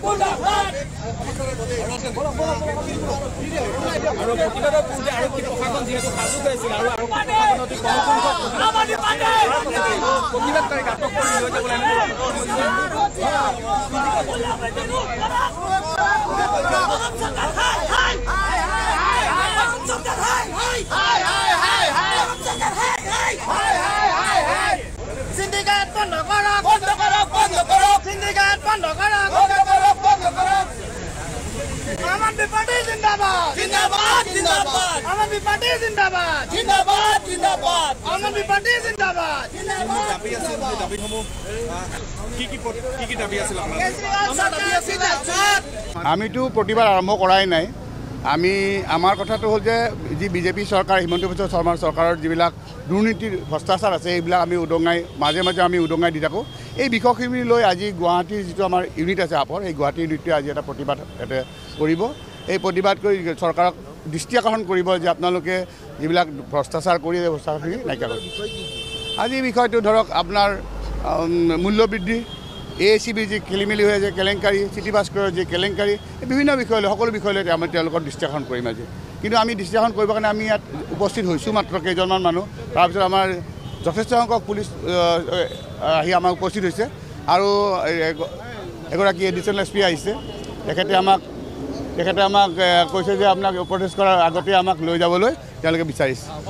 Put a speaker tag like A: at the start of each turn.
A: Syndicate বন্ধ করক, বন্ধ করক, বন্ধ করক, সিন্ডিকেট বন্ধ করক, বন্ধ করক, বন্ধ করক। আম আদমি পার্টি জিন্দাবাদ, জিন্দাবাদ, জিন্দাবাদ। আম আদমি পার্টি জিন্দাবাদ, জিন্দাবাদ, জিন্দাবাদ। আম আদমি পার্টি জিন্দাবাদ, জিন্দাবাদ।
B: আমিতো প্ৰতিবাদ আৰম্ভ কৰাই নাই। আমাৰ কথাটো হ'ল যে যি বিজেপি চৰকাৰ, হিমন্ত বিশ্ব শৰ্মাৰ চৰকাৰৰ যিবিলাক দুৰ্নীতিৰ ভ্ৰষ্টাচাৰ আছে এইবিলাক আমি মাজে মাজে আমি উদঙাই দি থাকোঁ। এই বিষয়খিনি লৈ আজি গুৱাহাটীৰ যিটো আমাৰ ইউনিট আছে আপৰ, এই গুৱাহাটী ইউনিটটোৱে আজি এটা প্ৰতিবাদ কৰিব। এই প্ৰতিবাদ কৰি চৰকাৰক দৃষ্টি আকৰ্ষণ কৰিব যে আপোনালোকে যিবিলাক ভ্ৰষ্টাচাৰ কৰি এই ভ্ৰষ্টাচাৰখিনি নাইকিয়া কৰিব। আজি বিষয়টো ধৰক আপোনাৰ মূল্যবৃদ্ধি, AACB যি খেলিমেলি হৈ আছে কেলেংকাৰী, চিটি বাছ কৰাৰ যি কেলেংকাৰী, বিভিন্ন বিষয় লৈ সকলো বিষয় লৈ আমি তেওঁলোকৰ দৃষ্টি আকৰ্ষণ কৰিম আজি। কিন্তু আমি দৃষ্টি আকৰ্ষণ কৰিবৰ কাৰণে আমি ইয়াত উপস্থিত হৈছোঁ মাত্ৰ কেইজনমান মানুহ। তাৰপিছত আমাৰ যথেষ্ট সংখ্যক পুলিচ আহি আমাৰ উপস্থিত হৈছে আৰু এগৰাকী এডিশ্যনেল SP আহিছে। তেখেতে আমাক কৈছে যে আপোনাক উপদেশ কৰাৰ আগতে আমাক লৈ যাবলৈ তেওঁলোকে বিচাৰিছে।